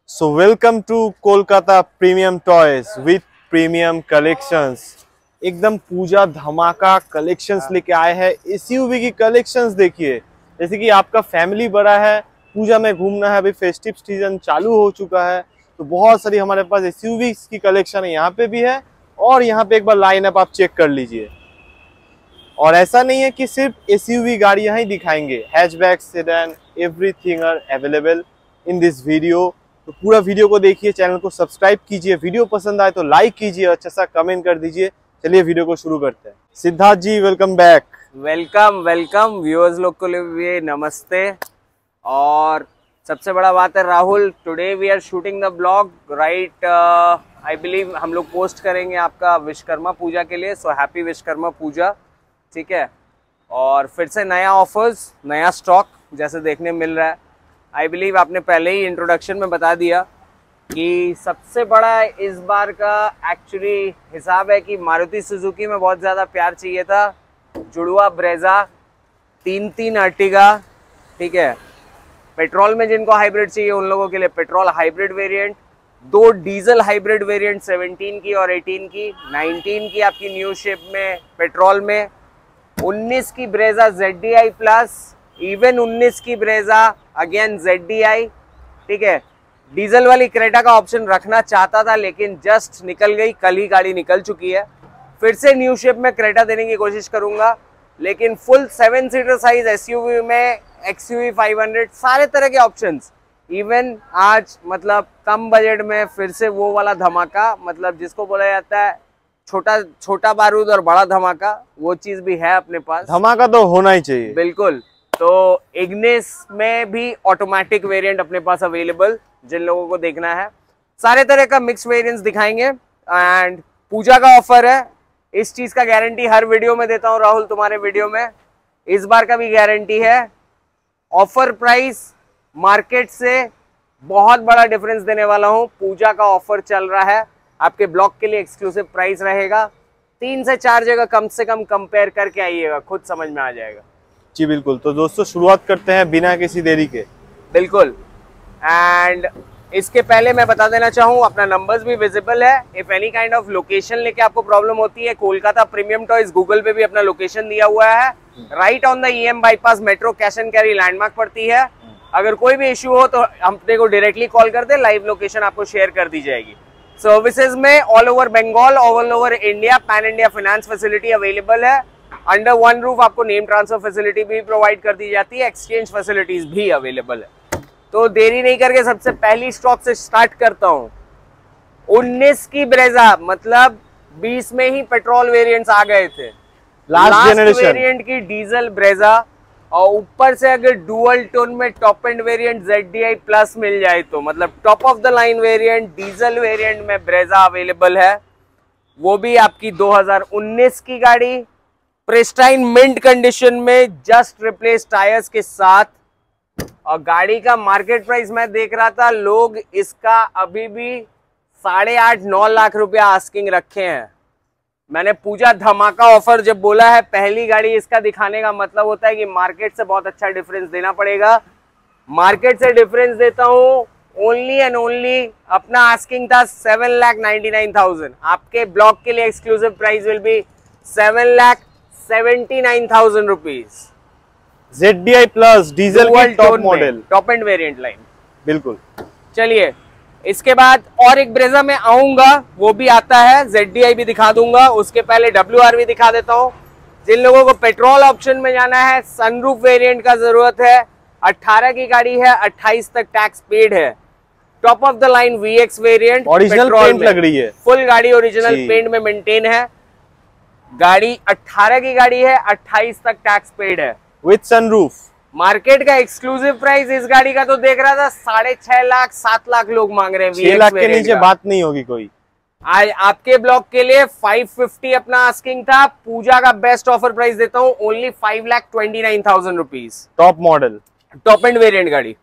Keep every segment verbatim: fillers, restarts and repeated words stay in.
So welcome to Kolkata Premium Toys with Premium Collections। एकदम पूजा धमाका collections लेके आए हैं। एसयूवी की कलेक्शंस देखिए, जैसे कि आपका फैमिली बड़ा है, पूजा में घूमना है, अभी फेस्टिव सीजन चालू हो चुका है, तो बहुत सारी हमारे पास एसयूवी की कलेक्शन है। यहाँ पे भी है और यहाँ पे एक बार लाइन अप आप चेक कर लीजिए। और ऐसा नहीं है कि सिर्फ एसयूवी गाड़ियां ही दिखाएंगे, hatchback, sedan, everything are available in this video. तो पूरा वीडियो को देखिए, चैनल को सब्सक्राइब कीजिए, वीडियो पसंद आए तो लाइक कीजिए, अच्छा सा कमेंट कर दीजिए। चलिए वीडियो को शुरू करते हैं। Siddharth ji welcome back. Welcome welcome viewers लोग को लिए नमस्ते। और सबसे बड़ा बात है Rahul, today we are shooting the blog right, I believe हम लोग पोस्ट करेंगे आपका विश्वकर्मा पूजा के लिए। सो हैप्पी विश्वकर्मा पूजा, ठीक है। और फिर से नया ऑफर्स, नया स्टॉक जैसे देखने मिल रहा है। आई बिलीव आपने पहले ही इंट्रोडक्शन में बता दिया कि सबसे बड़ा इस बार का एक्चुअली हिसाब है कि मारुति सुजुकी में बहुत ज़्यादा प्यार चाहिए था। जुड़वा ब्रेजा, तीन तीन अर्टिगा, ठीक है। पेट्रोल में जिनको हाइब्रिड चाहिए उन लोगों के लिए पेट्रोल हाइब्रिड वेरिएंट, दो डीजल हाइब्रिड वेरिएंट सेवनटीन की और एटीन की, नाइनटीन की आपकी न्यू शेप में पेट्रोल में, उन्नीस की Brezza Z D I plus, even उन्नीस की Brezza again Z D I, ठीक है। डीजल वाली क्रेटा का ऑप्शन रखना चाहता था लेकिन जस्ट निकल गई, कल ही गाड़ी निकल चुकी है। फिर से न्यू शेप में क्रेटा देने की कोशिश करूंगा, लेकिन full seven seater size SUV में एक्सयूवी फाइव हंड्रेड, सारे तरह के ऑप्शंस। इवन आज मतलब कम बजट में फिर से वो वाला धमाका, मतलब जिसको बोला जाता है छोटा छोटा बारूद और बड़ा धमाका, वो चीज भी है अपने पास। धमाका तो होना ही चाहिए, बिल्कुल। तो इग्निस में भी ऑटोमेटिक वेरिएंट अपने पास अवेलेबल, जिन लोगों को देखना है। सारे तरह का मिक्स वेरिएंट्स दिखाएंगे। एंड पूजा का ऑफर है, इस चीज का गारंटी हर वीडियो में देता हूं राहुल, तुम्हारे वीडियो में इस बार का भी गारंटी है। ऑफर प्राइस मार्केट से बहुत बड़ा डिफरेंस देने वाला हूं। पूजा का ऑफर चल रहा है, आपके ब्लॉग के लिए एक्सक्लूसिव प्राइस रहेगा। तीन से चार जगह कम से कम कंपेयर करके आइएगा, खुद समझ में आ जाएगा। जी बिल्कुल। तो दोस्तों शुरुआत करते हैं बिना किसी देरी के। बिल्कुल। एंड इसके पहले मैं बता देना चाहूँ, अपना नंबर्स भी विजिबल है। If any kind of location लेके आपको प्रॉब्लम होती है, कोलकाता प्रीमियम टॉयज गूगल पे भी अपना लोकेशन दिया हुआ है। Right on the EM bypass Metro Cash and Carry landmark पड़ती है। अगर कोई भी इश्यू हो तो अपने को डायरेक्टली कॉल कर दे, लाइव लोकेशन आपको शेयर कर दी जाएगी। सर्विसेज में all over Bengal, all over India, pan India finance facility available है। अंडर वन रूफ आपको नेम ट्रांसफर फैसिलिटी भी प्रोवाइड कर दी जाती है, एक्सचेंज फैसिलिटीज भी अवेलेबल है। तो देरी नहीं करके सबसे पहली स्टॉक से स्टार्ट करता हूं। उन्नीस की ब्रेजा, मतलब बीस में ही पेट्रोल वेरिएंट्स आ गए थे। लास्ट जनरेशन वेरिएंट की डीजल ब्रेजा, और ऊपर से अगर डुअल टोन में top end variant Z D I plus मिल जाए तो मतलब top of the line variant diesel variant में ब्रेजा अवेलेबल है। वो भी आपकी दो हज़ार उन्नीस की गाड़ी, प्रेस्टाइन मिंट कंडीशन में, जस्ट रिप्लेस टायर्स के साथ। और गाड़ी का मार्केट प्राइस मैं देख रहा था, लोग इसका अभी भी साढ़े आठ नौ लाख रुपया आस्किंग रखे हैं। मैंने पूजा धमाका ऑफर जब बोला है, पहली गाड़ी इसका दिखाने का मतलब होता है कि मार्केट से बहुत अच्छा डिफरेंस देना पड़ेगा। मार्केट से डिफरेंस देता हूं ओनली एंड ओनली, अपना आस्किंग था seven lakh ninety nine thousand. आपके ब्लॉग के लिए exclusive price will be seven lakh seventy nine thousand rupees. Z D I plus diesel की top model, top end variant line. बिल्कुल। चलिए इसके बाद और एक ब्रेजा में आऊंगा, वो भी आता है, जेड डी आई भी दिखा दूंगा। उसके पहले डब्ल्यू आर भी दिखा देता हूं। जिन लोगों को पेट्रोल ऑप्शन में जाना है, सनरूफ वेरिएंट का जरूरत है, अठारह की गाड़ी है, अट्ठाईस तक टैक्स पेड है। Top of the line V X variant, original paint लग रही है, फुल गाड़ी ओरिजिनल पेंट में मेंटेन है। गाड़ी अठारह की गाड़ी है, अट्ठाईस तक टैक्स पेड है विद सनरूफ। मार्केट का एक्सक्लूसिव प्राइस इस गाड़ी का तो देख रहा था साढ़े छह लाख सात लाख लोग मांग रहे हैं। छह लाख के नीचे बात नहीं होगी कोई। आज आपके ब्लॉग के लिए फाइव फिफ्टी अपना आस्किंग था। पूजा का बेस्ट ऑफर प्राइस देता हूँ, only five lakh twenty nine thousand rupees. Top model, top end variant गाड़ी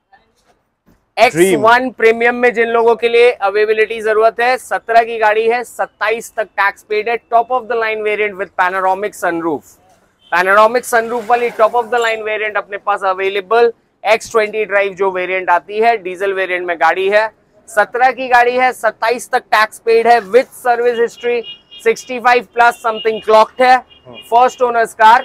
एक्स वन प्रीमियम में जिन लोगों के लिए अवेलेबिलिटी जरूरत है, सत्रह की गाड़ी है, सत्ताईस तक टैक्स पेड है। Top of the line variant with panoramic sunroof. Panoramic sunroof वाली top of the line variant अपने पास अवेलेबल। एक्स ट्वेंटी ड्राइव जो वेरिएंट आती है, डीजल वेरिएंट में गाड़ी है। सत्रह की गाड़ी है, सत्ताईस तक टैक्स पेड है, with service history, sixty five plus something clocked है, फर्स्ट ओनर्स कार।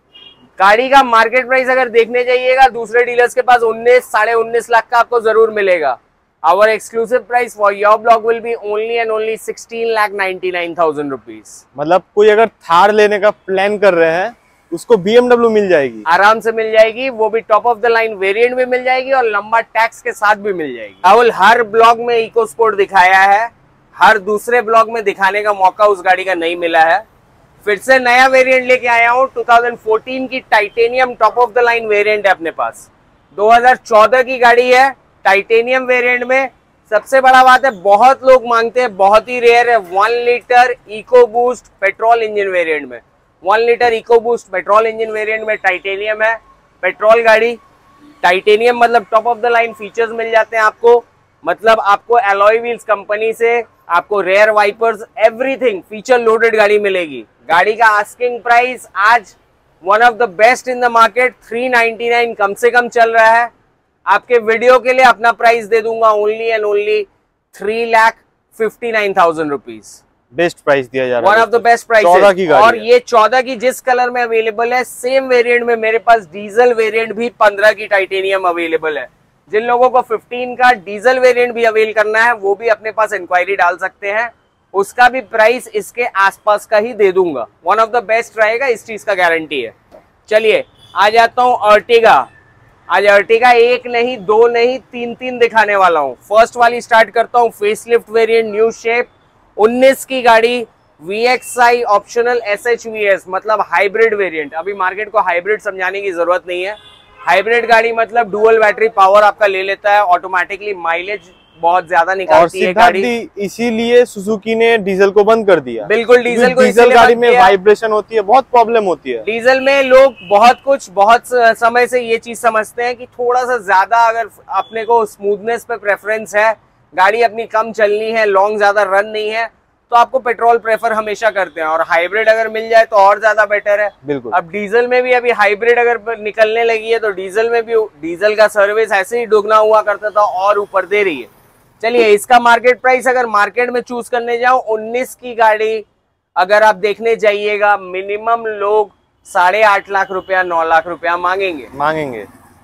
गाड़ी का मार्केट प्राइस अगर देखने जाइएगा दूसरे डीलर्स के पास उन्नीस साढ़े उन्नीस लाख का आपको जरूर मिलेगा। Our exclusive price for your blog will be only and only sixteen lakh ninety nine thousand rupees. मतलब कोई अगर थार लेने का प्लान कर रहे हैं उसको बीएमडब्ल्यू मिल जाएगी, आराम से मिल जाएगी, वो भी top of the line variant भी मिल जाएगी और लंबा टैक्स के साथ भी मिल जाएगी। राहुल हर ब्लॉग में इको स्पोर्ट दिखाया है, हर दूसरे ब्लॉग में दिखाने का मौका उस गाड़ी का नहीं मिला है। फिर से नया वेरिएंट लेके आया हूँ, टू थाउजेंड फोर्टीन की titanium top of the line variant है अपने पास। दो हज़ार चौदह की गाड़ी है, टाइटेनियम वेरिएंट में। सबसे बड़ा बात है, बहुत लोग मांगते हैं, बहुत ही रेयर है, one litre EcoBoost petrol engine variant में। One litre EcoBoost petrol engine variant में टाइटेनियम है, पेट्रोल गाड़ी। टाइटेनियम मतलब top of the line features मिल जाते हैं आपको, मतलब आपको एलॉय व्हील्स कंपनी से, आपको rear wipers, everything feature loaded गाड़ी मिलेगी। गाड़ी का आस्किंग प्राइस आज one of the best in the market, three ninety nine कम से कम चल रहा है। आपके वीडियो के लिए अपना प्राइस दे दूंगा only and only three lakh fifty nine thousand rupees. Best price दिया जा रहा है, one of the best price. चौदह की गाड़ी और है। ये चौदह की जिस कलर में अवेलेबल है, सेम वेरिएंट में मेरे पास डीजल वेरिएंट भी पंद्रह की टाइटेनियम अवेलेबल है। जिन लोगों को फिफ्टीन का डीजल वेरिएंट भी अवेल करना है वो भी अपने पास इंक्वायरी डाल सकते हैं, उसका भी प्राइस इसके आसपास का ही दे दूंगा। वन ऑफ द बेस्ट रहेगा, इस चीज का गारंटी है। चलिए आ जाता हूँ अर्टिगा। आज अर्टिगा एक नहीं, दो नहीं, तीन तीन दिखाने वाला हूँ। फर्स्ट वाली स्टार्ट करता हूँ, फेसलिफ्ट वेरिएंट, न्यू शेप, उन्नीस की गाड़ी, V X I optional S H V S, मतलब हाइब्रिड वेरिएंट। अभी मार्केट को हाइब्रिड समझाने की जरूरत नहीं है। हाइब्रिड गाड़ी मतलब डुअल बैटरी पावर आपका ले लेता है, ऑटोमेटिकली माइलेज बहुत ज्यादा निकालती है गाड़ी। इसीलिए सुजुकी ने डीजल को बंद कर दिया। बिल्कुल, डीजल को डीजल गाड़ी में वाइब्रेशन होती है, बहुत प्रॉब्लम होती है। डीजल में लोग बहुत कुछ बहुत समय से ये चीज समझते हैं कि थोड़ा सा ज्यादा अगर अपने को स्मूथनेस पे प्रेफरेंस है, गाड़ी अपनी कम चलनी है, लॉन्ग ज्यादा रन नहीं है, तो आपको पेट्रोल प्रेफर हमेशा करते हैं, और हाइब्रिड अगर मिल जाए तो और ज्यादा बेटर है। बिल्कुल। अब डीजल में भी अभी हाइब्रिड अगर निकलने लगी है तो डीजल में भी डीजल का सर्विस ऐसे ही दुगना हुआ करता था और ऊपर दे रही है। चलिए इसका मार्केट प्राइस अगर मार्केट में चूज करने जाओ, उन्नीस की गाड़ी अगर आप देखने जाइएगा, मिनिमम लोग साढ़े आठ लाख रुपया नौ लाख रुपया मांगेंगे मांगेंगे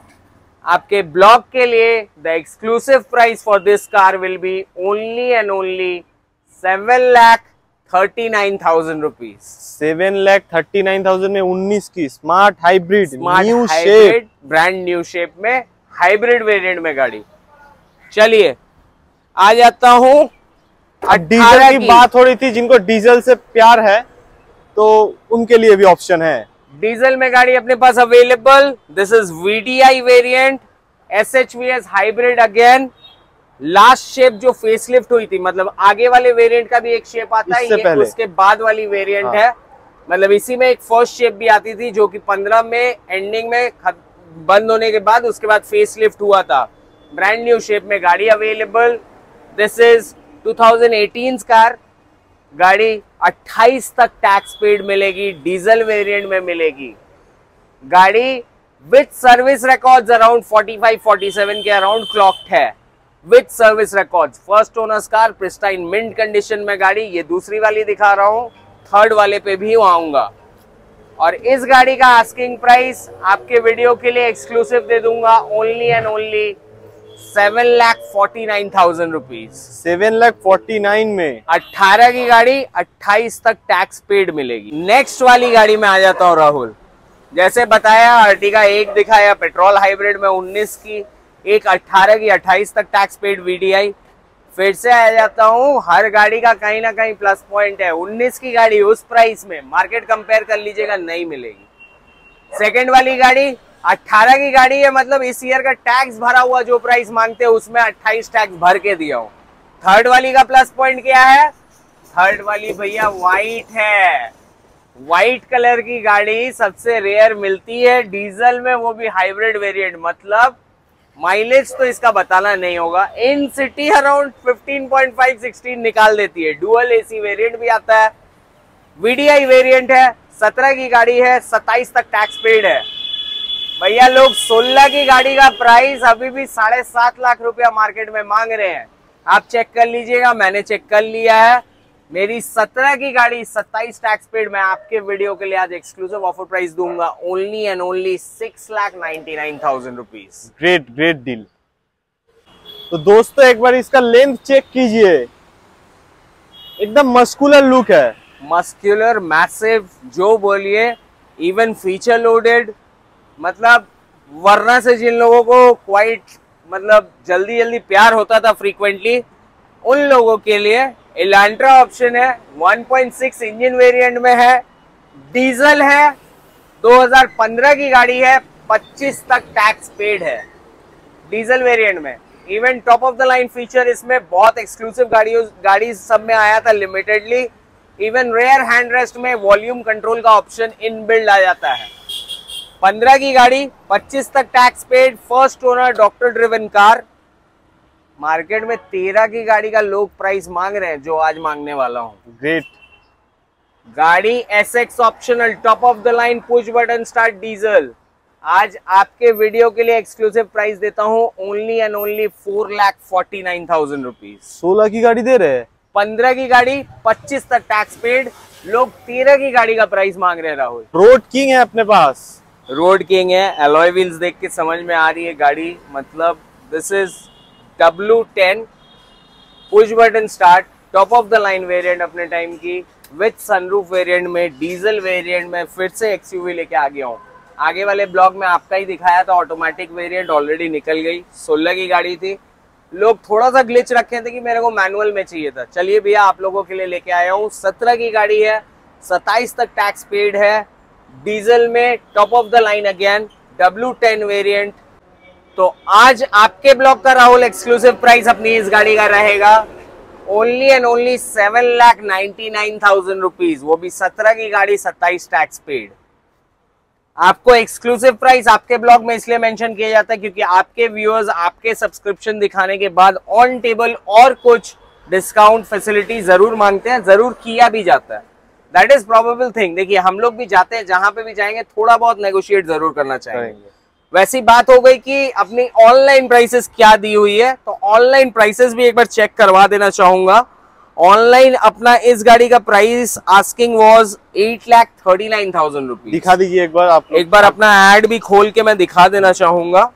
आपके ब्लॉग के लिए। The exclusive price for this car will be only and only seven lakh thirty nine thousand rupees. Seven lakh thirty nine thousand में उन्नीस की smart hybrid, new shape, brand new shape में हाइब्रिड वेरिएंट में गाड़ी। चलिए आ जाता हूँ, डीजल की बात हो रही थी, जिनको डीजल से प्यार है तो उनके लिए भी ऑप्शन है। डीजल में गाड़ी अपने पास available, this is V D I variant, S H V S hybrid again. Last shape जो फेसलिफ्ट हुई थी, मतलब आगे वाले वेरिएंट का भी एक शेप आता है, ये उसके बाद वाली वेरिएंट हाँ। है, मतलब इसी में एक फर्स्ट शेप भी आती थी जो कि पंद्रह में एंडिंग में बंद होने के बाद उसके बाद फेसलिफ्ट हुआ था। ब्रांड न्यू शेप में गाड़ी available. This is two thousand eighteen car, गाड़ी अट्ठाईस तक टैक्स पेड मिलेगी, डीजल वेरिएंट में मिलेगी। गाड़ी with service records around forty five forty seven के अराउंड क्लॉक्ड है, with service records. First owners car, pristine mint condition में गाड़ी। ये दूसरी वाली दिखा रहा हूँ, थर्ड वाले पे भी आऊंगा। और इस गाड़ी का आस्किंग प्राइस आपके वीडियो के लिए एक्सक्लूसिव दे दूंगा only and only seven lakh forty nine thousand rupees. Seven lakh forty nine में अट्ठारह की गाड़ी, अट्ठाईस तक टैक्स पेड मिलेगी। नेक्स्ट वाली गाड़ी में आ जाता हूँ राहुल। जैसे बताया, अर्टिगा एक दिखाया पेट्रोल हाइब्रिड में उन्नीस की, एक अट्ठारह की अट्ठाईस तक tax paid V D I. फिर से आ जाता हूँ, हर गाड़ी का कहीं ना कहीं प्लस पॉइंट है। उन्नीस की गाड़ी उस प्राइस में मार्केट कंपेयर कर लीजिएगा नहीं मिलेगी। सेकंड वाली गाड़ी अट्ठारह की गाड़ी है, मतलब इस ईयर का टैक्स भरा हुआ जो प्राइस मांगते हैं उसमें अट्ठाईस टैक्स भर के दिया हूँ। थर्ड वाली का प्लस पॉइंट क्या है? थर्ड वाली भैया व्हाइट है, व्हाइट कलर की गाड़ी सबसे रेयर मिलती है डीजल में, वो भी हाइब्रिड वेरिएंट। मतलब माइलेज तो इसका बताना नहीं होगा, in city around fifteen point five sixteen निकाल देती है। डुअल एसी वेरिएंट भी आता है, वी डी आई वेरिएंट है, सत्रह की गाड़ी है, सत्ताईस तक टैक्स पेड है। भैया लोग सोलह की गाड़ी का प्राइस अभी भी साढ़े सात लाख रुपया मार्केट में मांग रहे हैं। आप चेक कर लीजिएगा, मैंने चेक कर लिया है। मेरी सत्रह की गाड़ी सत्ताईस टैक्स पेड मैं आपके वीडियो के लिए आज एक्सक्लूसिव ऑफर प्राइस दूंगा, only and only six lakh ninety nine thousand rupees. Great great deal. तो दोस्तों एक बार इसका लेंथ चेक कीजिए, एकदम मस्कुलर लुक है। मस्कुलर, मैसिव, जो बोलिए, इवन फीचर लोडेड। मतलब वरना से जिन लोगों को क्वाइट मतलब जल्दी जल्दी प्यार होता था फ्रीक्वेंटली, उन लोगों के लिए एलांट्रा ऑप्शन है। One point six engine variant में है, डीजल है, दो हज़ार पंद्रह की गाड़ी है, पच्चीस तक टैक्स पेड है डीजल वेरिएंट में। Even top of the line feature इसमें बहुत एक्सक्लूसिव गाड़ियों गाड़ी सब में आया था limitedly. Even rear hand rest में वॉल्यूम कंट्रोल का ऑप्शन इनबिल्ड आ जाता है। पंद्रह की गाड़ी, पच्चीस तक टैक्स पेड, first owner, doctor driven car. Market में तेरह की गाड़ी का लोग प्राइस मांग रहे हैं, जो आज मांगने वाला हूं। ग्रेट गाड़ी SX optional, top of the line, push button start diesel. आज आपके वीडियो के लिए एक्सक्लूसिव प्राइस देता हूं, only and only four lakh forty nine thousand rupees. सोलह की गाड़ी दे रहे हैं, पंद्रह की गाड़ी, पच्चीस तक टैक्स पेड, लोग तेरह की गाड़ी का प्राइस मांग रहे हैं। राहुल, रोड किंग है अपने पास, रोड किंग है। एलॉय व्हील्स देख के समझ में आ रही है गाड़ी, मतलब this is W ten, push button start, top of the line variant अपने टाइम की, विथ सनरूफ वेरिएंट में, डीजल वेरिएंट में फिर से एक्सयूवी लेके आ गया हूँ। आगे वाले ब्लॉग में आपका ही दिखाया था, ऑटोमेटिक वेरिएंट ऑलरेडी निकल गई, सोलह की गाड़ी थी। लोग थोड़ा सा ग्लिच रखे थे कि मेरे को मैनुअल में चाहिए था। चलिए भैया, आप लोगों के लिए लेके आया हूँ। सत्रह की गाड़ी है, सत्ताईस तक टैक्स पेड है, डीजल में, top of the line again, W ten variant. तो आज आपके ब्लॉग का राहुल एक्सक्लूसिव प्राइस अपनी इस गाड़ी का रहेगा only and only seven lakh ninety nine thousand rupees, वो भी सत्रह की गाड़ी, सत्ताईस टैक्स पेड। आपको एक्सक्लूसिव प्राइस आपके ब्लॉग में इसलिए मेंशन किया जाता है क्योंकि आपके व्यूअर्स आपके सब्सक्रिप्शन दिखाने के बाद ऑन टेबल और कुछ डिस्काउंट फैसिलिटी जरूर मांगते हैं, जरूर किया भी जाता है। That is probable thing. देखिए, हम लोग भी जाते हैं, जहां पे भी जाएंगे थोड़ा बहुत नेगोशिएट जरूर करना चाहेंगे। वैसी बात हो गई कि अपनी ऑनलाइन प्राइसेस क्या दी हुई है, तो ऑनलाइन प्राइसेस भी एक बार चेक करवा देना चाहूंगा। ऑनलाइन अपना इस गाड़ी का price asking was eight lakh thirty nine thousand rupees. दिखा दीजिए एक बार आप। एक बार अपना एड भी खोल के मैं दिखा देना चाहूंगा।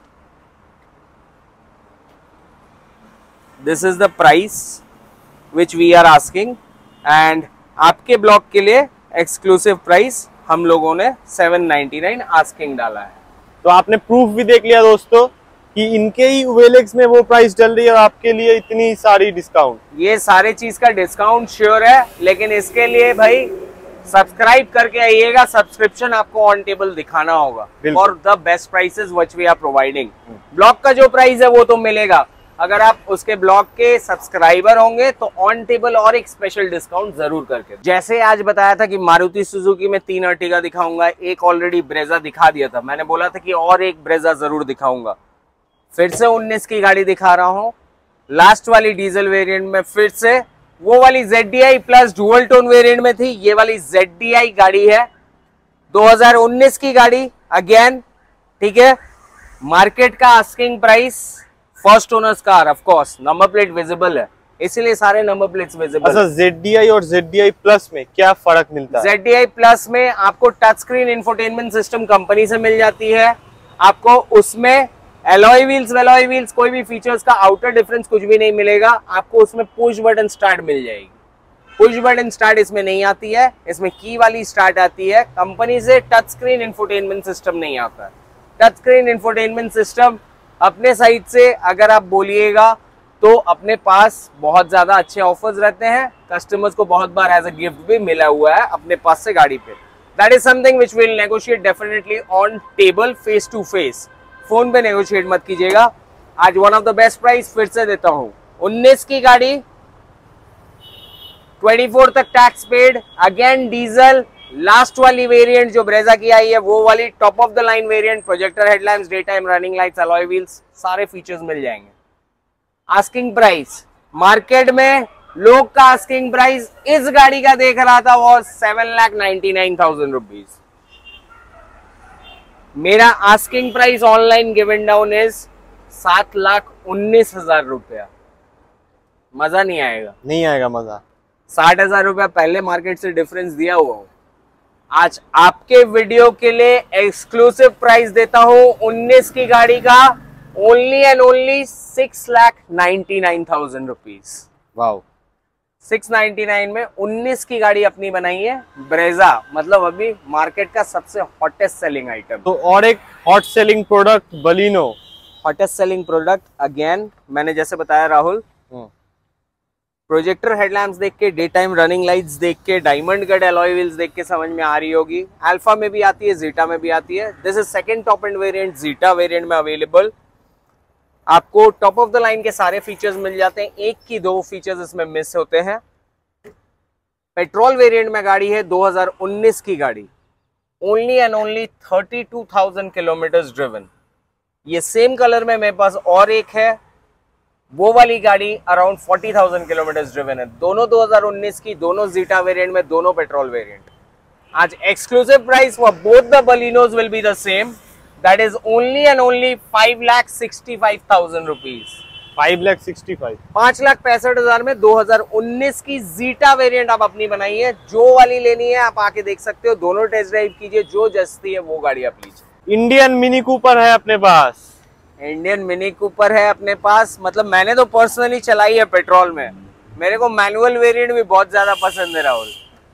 This is the price which we are asking, and आपके ब्लॉग के लिए एक्सक्लूसिव प्राइस हम लोगों ने सेवन नाइन्टी नाइन आस्किंग डाला है। तो आपने प्रूफ भी देख लिया दोस्तों कि इनके ही वेलेक्स में वो प्राइस चल रही है और आपके लिए इतनी सारी डिस्काउंट। ये सारे चीज का डिस्काउंट श्योर है, लेकिन इसके लिए भाई सब्सक्राइब करके आइएगा। सब्सक्रिप्शन आपको ऑन टेबल दिखाना होगा for the best prices which we are providing. Blog का जो प्राइस है वो तो मिलेगा, अगर आप उसके ब्लॉग के सब्सक्राइबर होंगे तो ऑन टेबल और एक स्पेशल डिस्काउंट जरूर करके। जैसे आज बताया था कि मारुति सुजुकी में तीन अर्टिगा दिखाऊंगा, एक ऑलरेडी ब्रेजा दिखा दिया था, मैंने बोला था कि और एक ब्रेजा जरूर दिखाऊंगा। फिर से उन्नीस की गाड़ी दिखा रहा हूं, लास्ट वाली डीजल वेरिएंट में। फिर से वो वाली Z D I plus dual tone variant में थी, ये वाली Z D I गाड़ी है, दो हज़ार उन्नीस की गाड़ी अगेन, ठीक है। मार्केट का asking price, first owners car, of course number plate visible है, इसीलिए सारे नंबर प्लेट्स विजिबल। अच्छा, Z D I और Z D I प्लस में क्या फर्क मिलता है? Z D I प्लस में आपको touch screen infotainment system company से मिल जाती है, आपको उसमें एलॉय व्हील्स वेलॉय व्हील्स कोई भी फीचर्स का आउटर डिफरेंस कुछ भी नहीं मिलेगा। आपको उसमें पुश बटन स्टार्ट मिल जाएगी। पुश बटन स्टार्ट इसमें नहीं आती है, इसमें की वाली स्टार्ट आती है। कंपनी से टच स्क्रीन इंफोटेनमेंट सिस्टम नहीं आता है। टच स्क्रीन इंफोटेनमेंट सिस्टम अपने साइड से अगर आप बोलिएगा तो अपने पास बहुत ज्यादा अच्छे ऑफर्स रहते हैं, कस्टमर्स को बहुत बार एज अ गिफ्ट भी मिला हुआ है अपने पास से गाड़ी पे। That is something which will negotiate definitely on table, face to face. Phone पे नेगोशिएट मत कीजिएगा। आज one of the best price फिर से देता हूं, उन्नीस की गाड़ी, चौबीस तक tax paid, again diesel, last वाली वेरिएंट जो ब्रेजा की आई है वो वाली, top of the line variant, projector headlamps, day time running lights, alloy wheels, सारे फीचर्स मिल जाएंगे। आस्किंग प्राइस मार्केट में लोग का आस्किंग प्राइस इस गाड़ी का देख रहा था वो seven lakh ninety nine thousand rupees. मेरा asking price online given down is सात लाख उन्नीस हजार रुपया। मजा नहीं आएगा, नहीं आएगा मजा। साठ हजार रुपया पहले मार्केट से डिफरेंस दिया हुआ हो। आज आपके वीडियो के लिए एक्सक्लूसिव प्राइस देता हूं उन्नीस की गाड़ी का, only and only six lakh ninety nine thousand rupees. Wow, six ninety nine में उन्नीस की गाड़ी अपनी बनाई है ब्रेजा, मतलब अभी मार्केट का सबसे हॉटेस्ट सेलिंग आइटम। तो और एक hot selling product Baleno, hottest selling product again, मैंने जैसे बताया राहुल, प्रोजेक्टर हेडलैम्प्स देख के, डे टाइम रनिंग लाइट्स देख के, डायमंड कट अलॉय व्हील्स देख के समझ में आ रही होगी। अल्फा में भी आती है, जीटा में भी आती है। This is second top end variant, Zeta variant में अवेलेबल। आपको टॉप ऑफ द लाइन के सारे फीचर्स मिल जाते हैं, एक की दो फीचर्स इसमें मिस होते हैं। पेट्रोल वेरिएंट में गाड़ी है, दो हज़ार उन्नीस की गाड़ी, only and only thirty two thousand kilometre driven. ये सेम कलर में मेरे पास और एक है, वो वाली गाड़ी around forty thousand kilometre driven है। दोनों दो हज़ार उन्नीस की, दोनों जीटा वेरिएंट में, दोनों पेट्रोल वेरिएंट। आज exclusive price for both the Balenos will be the same, that is only and only five lakh sixty five thousand rupees. Five lakh sixty five, पांच लाख पैंसठ हजार में दो हज़ार उन्नीस की जीटा वेरिएंट आप अपनी बनाई है। जो वाली लेनी है आप आके देख सकते हो, दोनों टेस्ट ड्राइव कीजिए, जो जचती है वो गाड़ी आप लीजिए। इंडियन मिनी कूपर है अपने पास, इंडियन मिनी कूपर है अपने पास, मतलब मैंने तो पर्सनली चलाई है पेट्रोल में, मेरे को मैनुअल वेरिएंट भी बहुत ज्यादा पसंद है राहुल।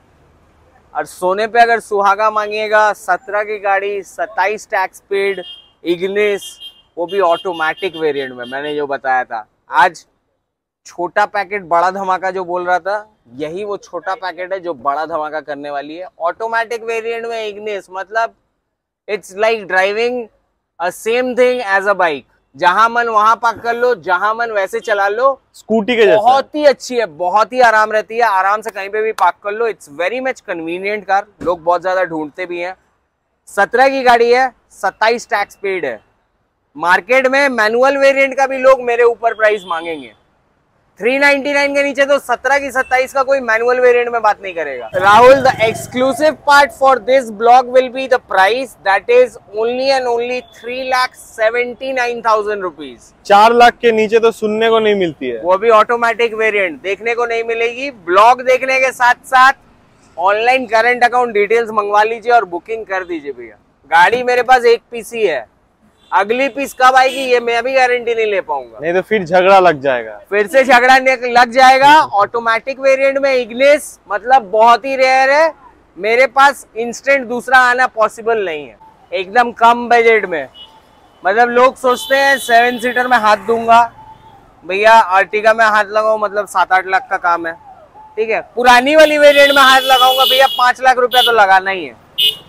और सोने पे अगर सुहागा मांगिएगा, सत्रह की गाड़ी, सत्ताईस टैक्स स्पीड, इग्निस, वो भी ऑटोमेटिक वेरिएंट में, मैंने जो बताया था। आज छोटा पैकेट बड़ा धमाका जो बोल रहा था, यही वो छोटा पैकेट है जो बड़ा धमाका करने वाली है। ऑटोमेटिक वेरिएंट में इग्निस, मतलब it's like driving a same thing as a bike, जहां मन वहां पार्क कर लो, जहां मन वैसे चला लो, स्कूटी के जैसा। बहुत ही अच्छी है, बहुत ही आराम रहती है, आराम से कहीं पे भी पार्क कर लो। It's very much convenient car, लोग बहुत ज्यादा ढूंढते भी हैं। सत्रह की गाड़ी है, सत्ताईस टैक्स पेड है। मार्केट में मैनुअल वेरिएंट का भी लोग मेरे ऊपर प्राइस मांगेंगे, थ्री नाइन्टी नाइन के नीचे तो सत्रह की सत्ताईस का कोई मैनुअल वेरिएंट में बात नहीं करेगा। Rahul, the exclusive part for this blog will be the price, that is only and only three lakh seventy nine thousand rupees. चार लाख के नीचे तो सुनने को नहीं मिलती है, वो भी ऑटोमेटिक वेरिएंट देखने को नहीं मिलेगी। ब्लॉग देखने के साथ साथ ऑनलाइन करंट अकाउंट डिटेल्स मंगवा लीजिए और बुकिंग कर दीजिए भैया। गाड़ी मेरे पास एक पीस ही है, अगली पीस कब आएगी ये मैं भी गारंटी नहीं ले पाऊंगा, नहीं तो फिर झगड़ा लग जाएगा, फिर से झगड़ा लग जाएगा। ऑटोमेटिक वेरिएंट में इग्निस, मतलब बहुत ही रेयर है, मेरे पास इंस्टेंट दूसरा आना पॉसिबल नहीं है, एकदम कम बजट में। मतलब लोग सोचते हैं सेवन सीटर में हाथ दूंगा, भैया आर्टिगा में हाथ लगाओ मतलब सात आठ लाख का काम है, ठीक है। पुरानी वाली वेरिएंट में हाथ लगाऊंगा भैया पांच लाख रुपया तो लगाना ही है।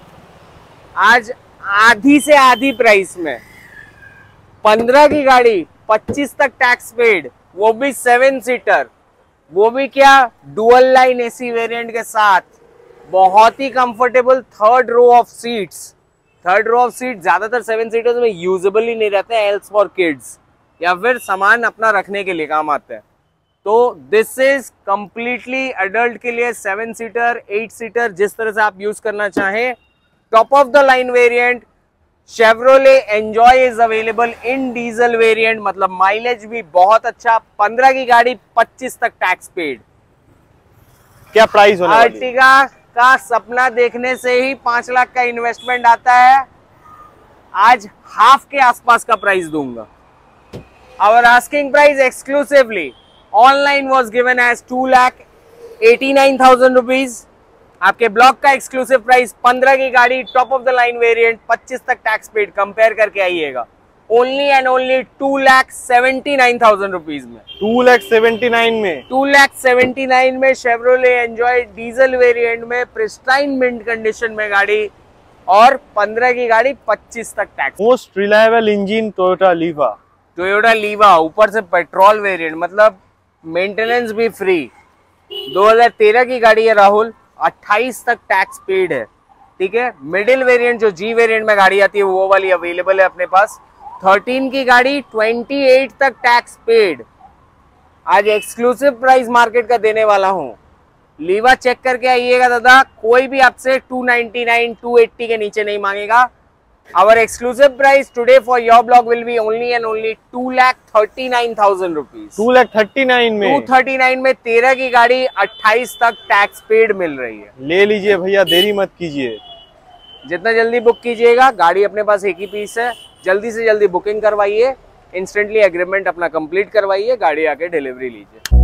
आज आधी से आधी प्राइस में पंद्रह की गाड़ी, पच्चीस तक टैक्स पेड, वो भी सेवन सीटर, वो भी क्या डुअल लाइन एसी वेरिएंट के साथ, बहुत ही comfortable third row of seats. Third row of seat ज्यादातर सेवन सीटर्स में यूजेबल ही नहीं रहते हैं, एल्स फॉर किड्स या फिर सामान अपना रखने के लिए काम आते हैं। तो दिस इज कंप्लीटली अडल्ट के लिए, सेवन सीटर, एट सीटर, जिस तरह से आप यूज करना चाहें। Top of the line variant Chevrolet Enjoy is available in diesel variant, मतलब माइलेज भी बहुत अच्छा। पंद्रह की गाड़ी, पच्चीस तक टैक्स पेड। क्या प्राइस होने वाली है? आर्टिगा का सपना देखने से ही पांच लाख का इन्वेस्टमेंट आता है, आज हाफ के आसपास का प्राइस दूंगा। Our asking price exclusively online was given as two lakh eighty nine thousand rupees. आपके ब्लॉक का एक्सक्लूसिव प्राइस पंद्रह की गाड़ी, top of the line variant, पच्चीस तक टैक्स पेड, कंपेयर करके आइएगा, only and only two lakh seventy nine thousand rupees में। टू लाख सेवेंटी नाइन में टू लाख सेवेंटी नाइन में शेवरोले एंजॉय डीजल वेरिएंट में, प्रिस्टाइन मिंट कंडीशन में गाड़ी, और पंद्रह की गाड़ी, पच्चीस तक tax. Most reliable engine Toyota Liva. Toyota Liva, ऊपर से पेट्रोल वेरिएंट, मतलब मेंटेनेंस भी फ्री। दो हज़ार तेरह की गाड़ी है राहुल, अट्ठाईस तक टैक्स पेड है, ठीक है। मिडिल वेरिएंट जो जी वेरिएंट में गाड़ी आती है वो वाली अवेलेबल है अपने पास। थर्टीन की गाड़ी, अट्ठाईस तक टैक्स पेड। आज एक्सक्लूसिव प्राइस मार्केट का देने वाला हूं, लीवा चेक करके आइएगा दादा, कोई भी आपसे two ninety nine, two eighty के नीचे नहीं मांगेगा। Our exclusive price today for your blog will be only and only two lakh thirty-nine thousand rupees. Two lakh thirty nine में टू थर्टी नाइन में तेरह की गाड़ी अट्ठाईस तक टैक्स पेड मिल रही है। ले लीजिए भैया, देरी मत कीजिए। जितना जल्दी बुक कीजिएगा, गाड़ी अपने पास एक ही पीस है, जल्दी से जल्दी बुकिंग करवाइए, इंस्टेंटली एग्रीमेंट अपना कंप्लीट करवाइए, गाड़ी आके डिलीवरी लीजिए।